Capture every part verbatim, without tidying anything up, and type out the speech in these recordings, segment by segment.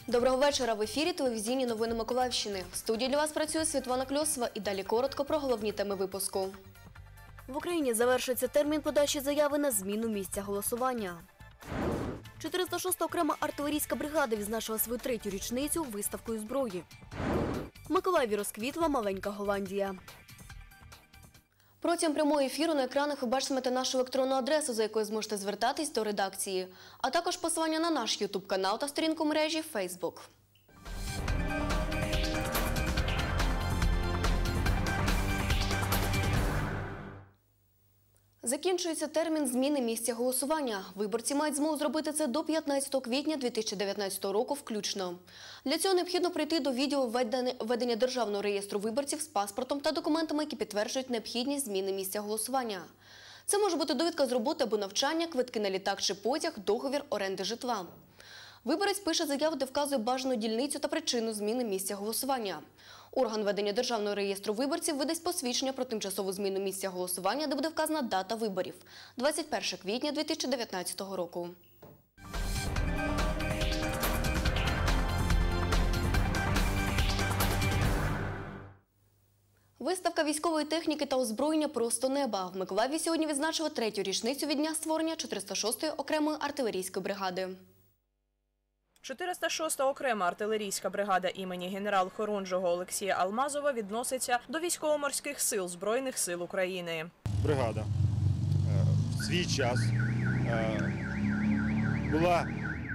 Доброго вечора. В ефірі телевізійні новини Миколаївщини. В студії для вас працює Світлана Кльосова і далі коротко про головні теми випуску. В Україні завершується термін подачі заяви на зміну місця голосування. чотириста шоста окрема артилерійська бригада відзначила свою третю річницю виставкою зброї. В Миколаєві розквітла маленька Голландія. Протягом прямого ефіру на екранах ви бачитимете нашу електронну адресу, за якою зможете звертатись до редакції, а також посилання на наш ютуб-канал та сторінку мережі Фейсбук. Закінчується термін зміни місця голосування. Виборці мають змогу зробити це до п'ятнадцятого квітня дві тисячі дев'ятнадцятого року включно. Для цього необхідно прийти до відділу ведення Державного реєстру виборців з паспортом та документами, які підтверджують необхідність зміни місця голосування. Це може бути довідка з роботи або навчання, квитки на літак чи потяг, договір оренди житла. Виборець пише заяву, де вказує бажану дільницю та причину зміни місця голосування. Орган ведення Державного реєстру виборців видасть посвідчення про тимчасову зміну місця голосування, де буде вказана дата виборів – двадцять перше квітня дві тисячі дев'ятнадцятого року. Виставка військової техніки та озброєння «Просто неба». В Миколаєві сьогодні відзначили третю річницю від дня створення чотириста шостої окремої артилерійської бригади. чотириста шоста окрема артилерійська бригада імені генерал-хорунжого Олексія Алмазова відноситься до військово-морських сил Збройних сил України. Бригада в свій час була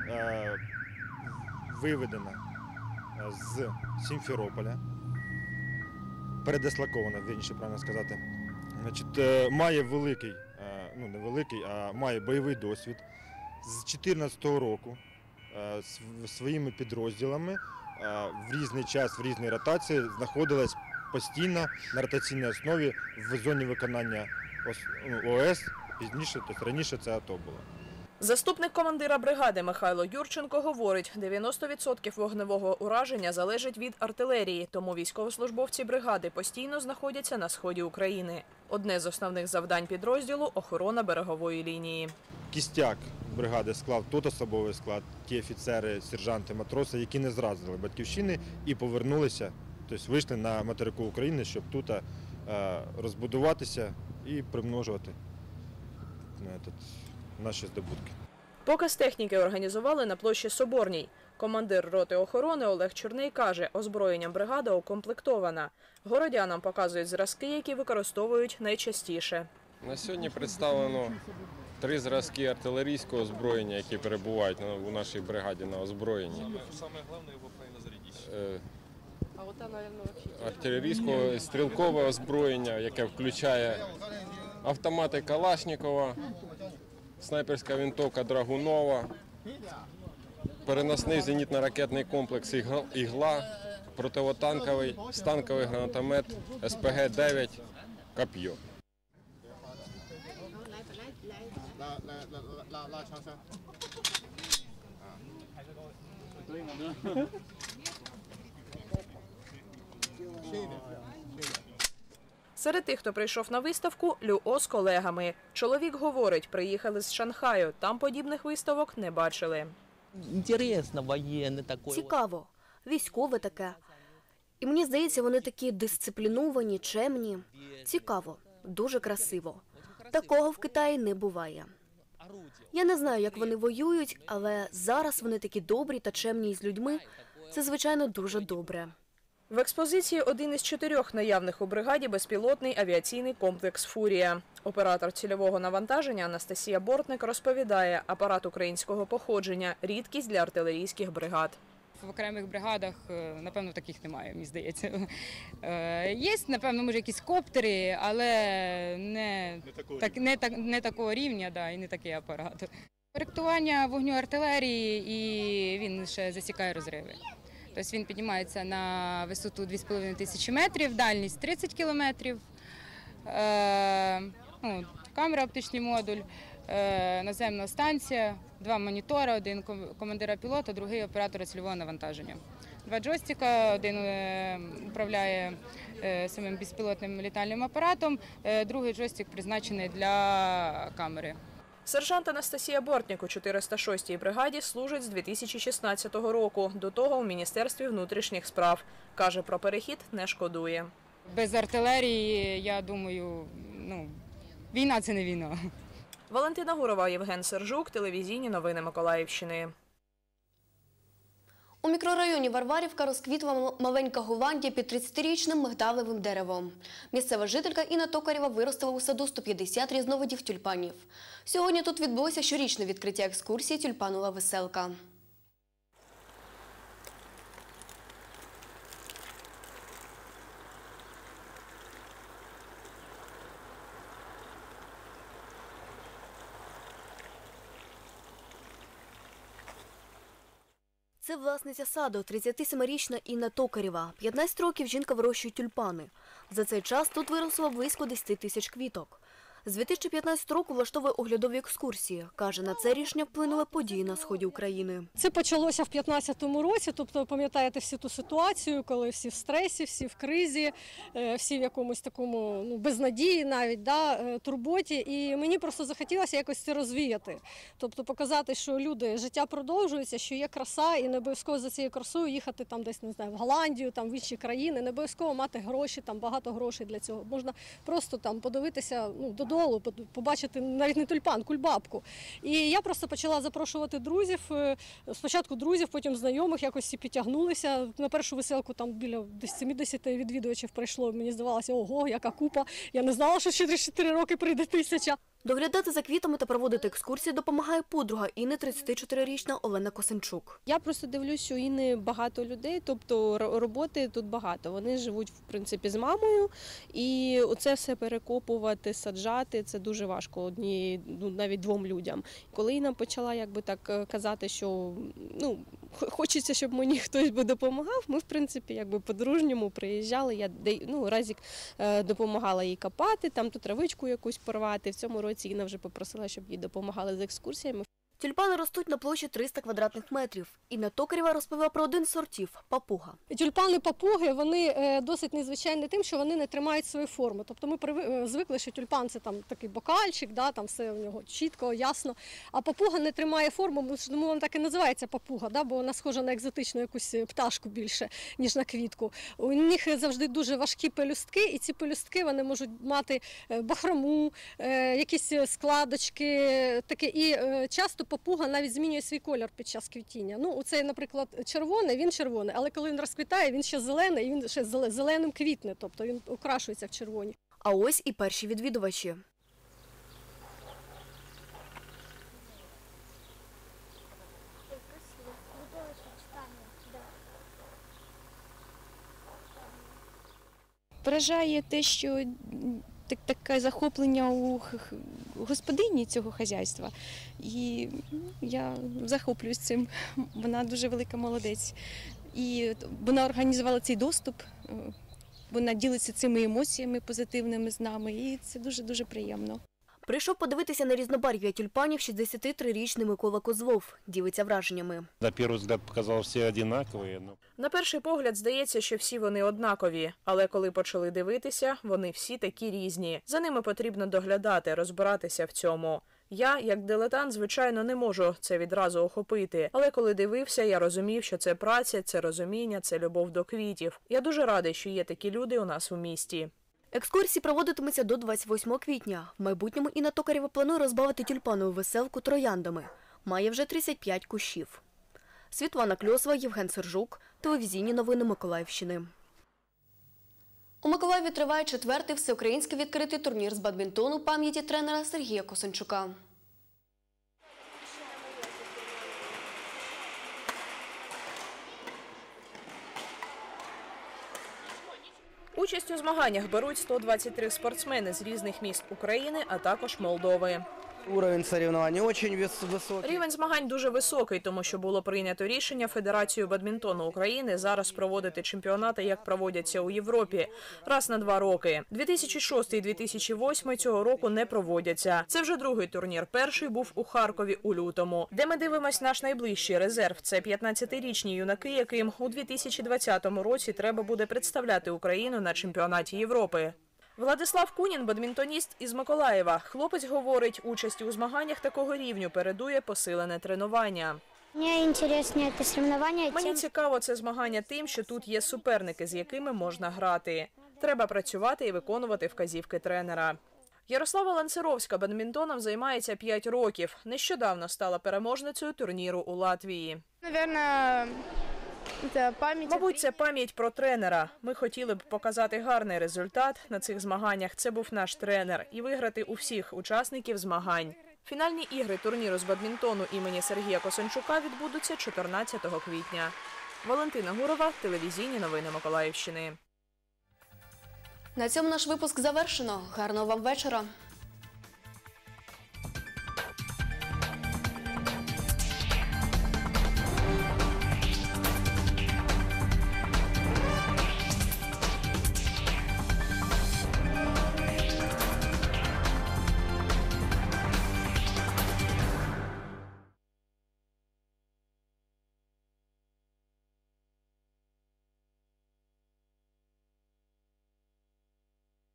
виведена з Сімферополя, передислокована, вірніше правильно сказати. Значить, має великий, ну не великий, а має бойовий досвід. З дві тисячі чотирнадцятого року своїми підрозділами в різний час, в різній ротації знаходилась постійно на ротаційній основі в зоні виконання ОС, пізніше, тобто раніше це АТО було. Заступник командира бригади Михайло Юрченко говорить, дев'яносто відсотків вогневого ураження залежить від артилерії, тому військовослужбовці бригади постійно знаходяться на сході України. Одне з основних завдань підрозділу – охорона берегової лінії. Кістяк бригади склав тот особовий склад, ті офіцери, сержанти, матроси, які не зрадили батьківщини і повернулися, тобто вийшли на материку України, щоб тут розбудуватися і примножувати наші здобутки. Показ техніки організували на площі Соборній. Командир роти охорони Олег Чорний каже, озброєнням бригада укомплектована. Городянам показують зразки, які використовують найчастіше. На сьогодні представлено три зразки артилерійського озброєння, які перебувають у нашій бригаді на озброєнні. Артилерійського стрілкове озброєння, яке включає автомати Калашнікова, снайперська винтовка Драгунова, переносний зенітно-ракетний комплекс «Ігла», противотанковий, станковий гранатомет ес пе ге дев'ять «Коп'йо». Серед тих, хто прийшов на виставку – Люо з колегами. Чоловік говорить, приїхали з Шанхаю, там подібних виставок не бачили. Цікаво. Військове таке. І мені здається, вони такі дисципліновані, чемні. Цікаво. Дуже красиво. Такого в Китаї не буває. Я не знаю, як вони воюють, але зараз вони такі добрі та чемні з людьми. Це, звичайно, дуже добре. В експозиції один із чотирьох наявних у бригаді безпілотний авіаційний комплекс «Фурія». Оператор цільового навантаження Анастасія Бортник розповідає, апарат українського походження – рідкість для артилерійських бригад. В окремих бригадах, напевно, таких немає, мені здається. Є, напевно, може, якісь коптери, але не, не, такого, так, не, так, не такого рівня, да, і не такий апарат. Коректування вогню артилерії, і він ще засікає розриви. Тобто він піднімається на висоту дві з половиною тисячі метрів, дальність тридцять кілометрів, е, ну, камера, оптичний модуль, е, наземна станція, два монітори, один командира пілота, другий оператора цільового навантаження. Два джойстика, один е, управляє е, самим безпілотним літальним апаратом, е, другий джойстик призначений для камери. Сержант Анастасія Бортнік у чотириста шостій бригаді служить з дві тисячі шістнадцятого року. До того у Міністерстві внутрішніх справ. Каже, про перехід не шкодує. Без артилерії, я думаю, ну, війна – це не війна. Валентина Гурова, Євген Сержук, телевізійні новини Миколаївщини. У мікрорайоні Варварівка розквітла маленька Голландія під тридцятирічним мигдалевим деревом. Місцева жителька Інна Токарєва виростила у саду сто п'ятдесят різновидів тюльпанів. Сьогодні тут відбулося щорічне відкриття екскурсії «Тюльпанова веселка». Це власниця саду, тридцятисемирічна Інна Токарєва. п'ятнадцять років жінка вирощує тюльпани. За цей час тут виросло близько десяти тисяч квіток. З дві тисячі п'ятнадцятого року влаштовує оглядові екскурсії. Каже, на це рішення вплинули події на сході України. Це почалося в п'ятнадцятому році, тобто пам'ятаєте всю ту ситуацію, коли всі в стресі, всі в кризі, всі в якомусь такому ну, безнадії навіть, да, турботі. І мені просто захотілося якось це розвіяти. Тобто показати, що люди, життя продовжується, що є краса і не обов'язково за цією красою їхати там десь, не знаю, в Голландію, там в інші країни, не обов'язково мати гроші, там багато грошей для цього. Можна просто там подивитися, ну, додому, побачити навіть не тюльпан, кульбабку. І я просто почала запрошувати друзів, спочатку друзів, потім знайомих, якось всі підтягнулися. На першу веселку там біля сімдесят відвідувачів прийшло, мені здавалося, ого, яка купа. Я не знала, що через чотири роки прийде тисяча. Доглядати за квітами та проводити екскурсії допомагає подруга Інни, тридцятичотирирічна Олена Косенчук. Я просто дивлюсь, що у Інни багато людей, тобто роботи тут багато. Вони живуть, в принципі, з мамою, і оце все перекопувати, саджати – це дуже важко одні, ну, навіть двом людям. Коли Інна почала якби так казати, що ну, хочеться, щоб мені хтось би допомагав, ми, в принципі, якби по-дружньому приїжджали. Я ну, разік допомагала їй копати, там ту травичку якусь порвати. В цьому році Інна вже попросила, щоб їй допомагали з екскурсіями. Тюльпани ростуть на площі триста квадратних метрів. Інна Токарєва розповіла про один з сортів – папуга. Тюльпани-папуги, вони досить незвичайні тим, що вони не тримають свої форми. Тобто ми звикли, що тюльпан – це там такий бокальчик, да, там все в нього чітко, ясно. А папуга не тримає форму, тому вона так і називається папуга, да, бо вона схожа на екзотичну якусь пташку більше, ніж на квітку. У них завжди дуже важкі пелюстки, і ці пелюстки вони можуть мати бахрому, якісь складочки, таке. І часто папуга навіть змінює свій колір під час квітіння. Ну, оцей, наприклад, червоний, він червоний, але коли він розквітає, він ще зелений, і він ще зеленим квітне, тобто він окрашується в червоні. А ось і перші відвідувачі. Вражає те, що так, таке захоплення у господині цього хазяйства. І я захоплююсь цим. Вона дуже велика молодець. І вона організувала цей доступ, вона ділиться цими емоціями позитивними з нами, і це дуже-дуже приємно. Прийшов подивитися на різнобарв'я тюльпанів шістдесятитрирічний Микола Козлов. Ділиться враженнями. На перший погляд показалось, всі однакові. На перший погляд здається, що всі вони однакові. Але коли почали дивитися, вони всі такі різні. За ними потрібно доглядати, розбиратися в цьому. Я, як дилетант, звичайно, не можу це відразу охопити. Але коли дивився, я розумів, що це праця, це розуміння, це любов до квітів. Я дуже радий, що є такі люди у нас у місті. Екскурсії проводитимуться до двадцять восьмого квітня. В майбутньому Інна Токарєва планує розбавити тюльпанову веселку трояндами. Має вже тридцять п'ять кущів. Світлана Кльосова, Євген Сержук, телевізійні новини Миколаївщини. У Миколаєві триває четвертий всеукраїнський відкритий турнір з бадмінтону пам'яті тренера Сергія Косенчука. Участь у змаганнях беруть сто двадцять три спортсмени з різних міст України, а також Молдови. Уровень соревнований очень высокий. Рівень змагань дуже високий, тому що було прийнято рішення Федерацією бадмінтону України зараз проводити чемпіонати, як проводяться у Європі, раз на два роки. дві тисячі шостий - дві тисячі восьмий цього року не проводяться. Це вже другий турнір. Перший був у Харкові у лютому. Де ми дивимось наш найближчий резерв. Це п'ятнадцятирічні юнаки, яким у дві тисячі двадцятому році треба буде представляти Україну на чемпіонаті Європи. Владислав Кунін – бадмінтоніст із Миколаєва. Хлопець говорить, участь у змаганнях такого рівню передує посилене тренування. Мені цікаві це соревновання. Мені цікаво це змагання тим, що тут є суперники, з якими можна грати. Треба працювати і виконувати вказівки тренера. Ярослава Ланцеровська бадмінтоном займається п'ять років. Нещодавно стала переможницею турніру у Латвії. Мабуть, це пам'ять про тренера. Ми хотіли б показати гарний результат на цих змаганнях. Це був наш тренер. І виграти у всіх учасників змагань. Фінальні ігри турніру з бадмінтону імені Сергія Косанчука відбудуться чотирнадцятого квітня. Валентина Гурова, телевізійні новини Миколаївщини. На цьому наш випуск завершено. Гарного вам вечора.